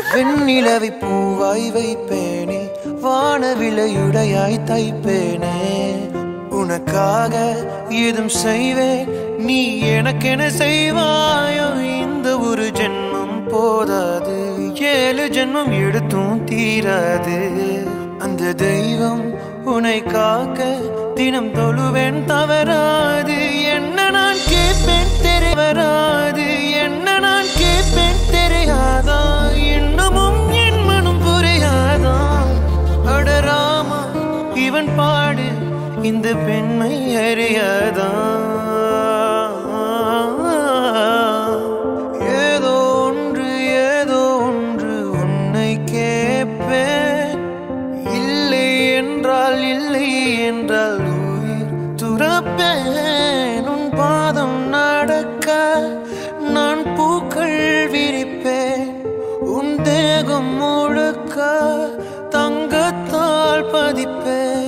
வெண்ணிலவை பூவாய் வைப்பேனே, வானவிலையுடையாய் தைப்பேனே. உனக்காக ஏதும் செய்வேன், நீ எனக்கென செய்வாயோ. இந்த ஒரு ஜென்மம் போதாது, 7 ஜென்மம் எடுத்தும் தீராது. அந்த தெய்வம் உன்னை காக்க தினம் தொழுவேன், தவறாது. என்ன நான் கேட்பேன் தெரிவராது, என்ன நான் கேட்பேன் தெரியாதா? இன்னமும் என் மனம் புரியாதா? அடராமா இவன் பாடு இந்த பெண்மை அறியாதா? ஏதோ ஒன்று உன்னை கேட்பேன். இல்லை என்றால் உயிர் துறப்பேன். உன் பாதம் நடக்க நான் பூக்கள் விரிப்பேன். உன் தேகம் முழுக்க தங்கத்தால் பதிப்பேன்.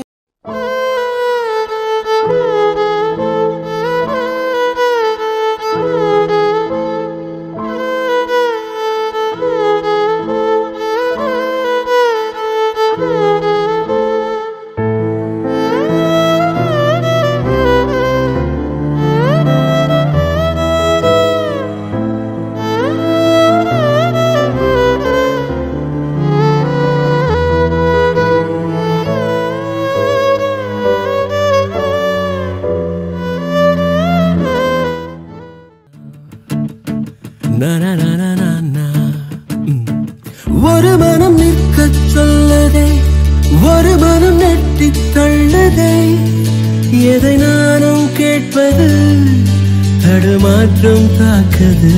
ஒரு மனம் நிற்கச் சொல்லதே, ஒரு மனம் நெட்டித் தள்ளதே. எதை நானும் கேட்பது, தடுமாற்றம் தாக்குது.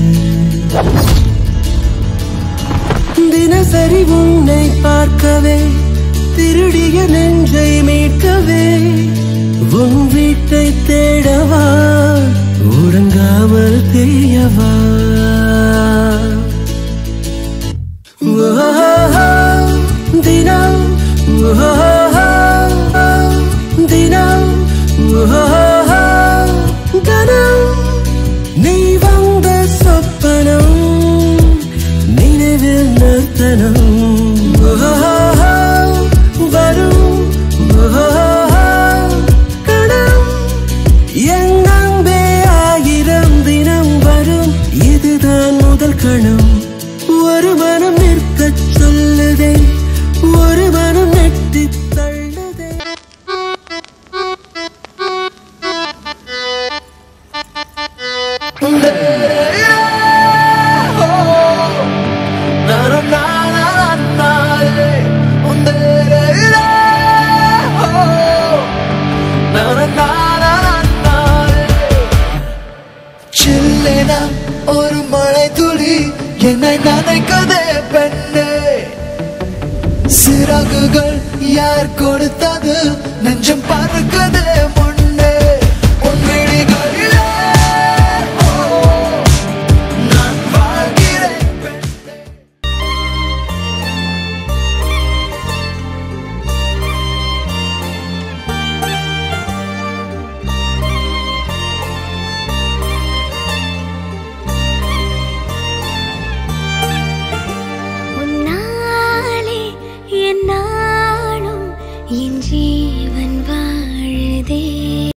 தினசரி உன்னை பார்க்கவே, திருடிய நெஞ்சை மீட்கவே. உன் வீட்டை தேடவா, உறங்காமல் தேயவா. தினம் தினம் கணம் நீ வந்த சொப்பனம், நினைவில் நிறுத்தனம். வரும் கணம் என் அன்பே, 1000 தினம் வரும். இதுதான் முதல் கணம். ஒரு மனம் நிற்கச் சொல்லுதே, ஒரு மனம் நெட்டித் தள்ளுதே. சில்லென ஒரு மழை துளி என்னை நனைக்கதே பெண்ணே. சிறகுகள் யார் கொடுத்தது, நெஞ்சம் பறக்கதே.